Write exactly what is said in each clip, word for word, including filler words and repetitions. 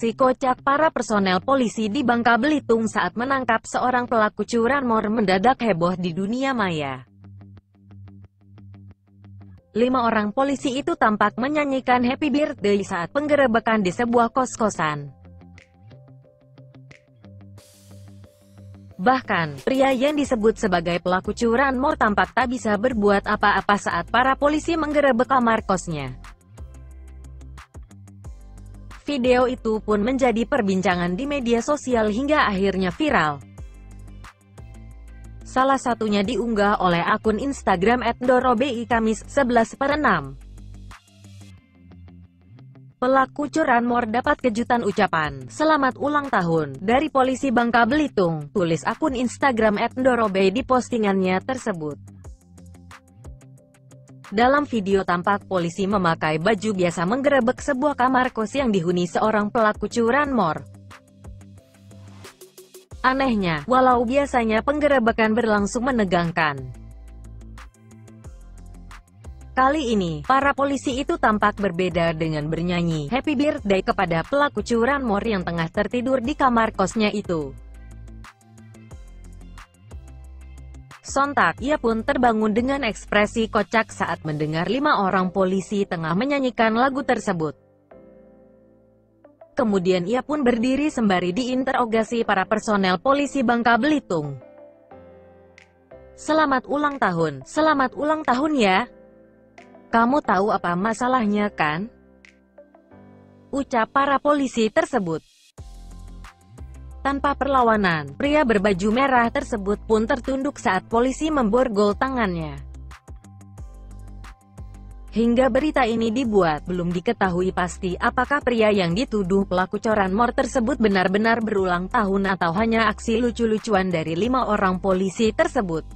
aksi kocak para personel polisi di Bangka Belitung saat menangkap seorang pelaku curanmor mendadak heboh di dunia maya. Lima orang polisi itu tampak menyanyikan Happy Birthday saat penggerebekan di sebuah kos-kosan. Bahkan, pria yang disebut sebagai pelaku curanmor tampak tak bisa berbuat apa-apa saat para polisi menggerebek kamar kosnya. Video itu pun menjadi perbincangan di media sosial hingga akhirnya viral. Salah satunya diunggah oleh akun Instagram et ndorobi Kamis sebelas per enam. Pelaku curanmor dapat kejutan ucapan "Selamat ulang tahun" dari polisi Bangka Belitung, tulis akun Instagram et ndorobi di postingannya tersebut. Dalam video tampak polisi memakai baju biasa menggerebek sebuah kamar kos yang dihuni seorang pelaku curanmor. Anehnya, walau biasanya penggerebekan berlangsung menegangkan, kali ini, para polisi itu tampak berbeda dengan bernyanyi Happy Birthday kepada pelaku curanmor yang tengah tertidur di kamar kosnya itu. Sontak, ia pun terbangun dengan ekspresi kocak saat mendengar lima orang polisi tengah menyanyikan lagu tersebut. Kemudian ia pun berdiri sembari diinterogasi para personel polisi Bangka Belitung. "Selamat ulang tahun, selamat ulang tahun ya. Kamu tahu apa masalahnya kan?" ucap para polisi tersebut. Tanpa perlawanan, pria berbaju merah tersebut pun tertunduk saat polisi memborgol tangannya. Hingga berita ini dibuat, belum diketahui pasti apakah pria yang dituduh pelaku curanmor tersebut benar-benar berulang tahun atau hanya aksi lucu-lucuan dari lima orang polisi tersebut.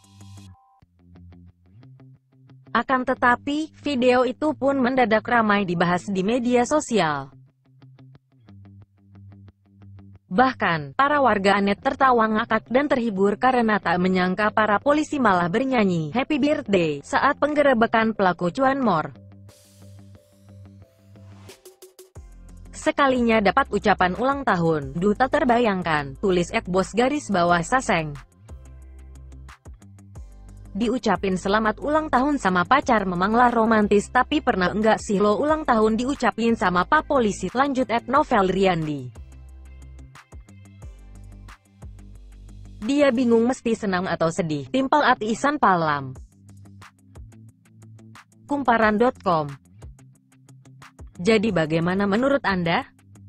Akan tetapi, video itu pun mendadak ramai dibahas di media sosial. Bahkan, para warganet tertawa ngakak dan terhibur karena tak menyangka para polisi malah bernyanyi Happy Birthday saat penggerebekan pelaku curanmor. Sekalinya dapat ucapan ulang tahun, duta terbayangkan, tulis Ekbos garis bawah Saseng. Diucapin selamat ulang tahun sama pacar memanglah romantis, tapi pernah enggak sih lo ulang tahun diucapin sama pak polisi, lanjut et Novel Riyandi. Dia bingung mesti senang atau sedih, timpal at Ihsan Palam. Kumparan dot com. Jadi bagaimana menurut Anda?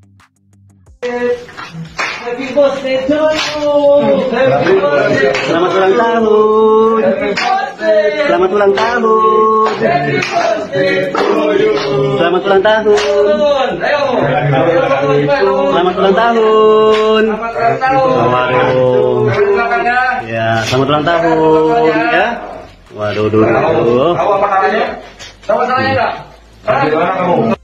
Happy birthday to you. Happy birthday. Selamat ulang tahun. Selamat ulang tahun. Happy birthday to you. Selamat ulang tahun. Ayo. Selamat ulang tahun. Selamat ulang tahun. Waduh. Ya, selamat ulang tahun ya. Waduh, dulu. Tahu apa katanya? Tahu masalahnya enggak? Di mana kamu?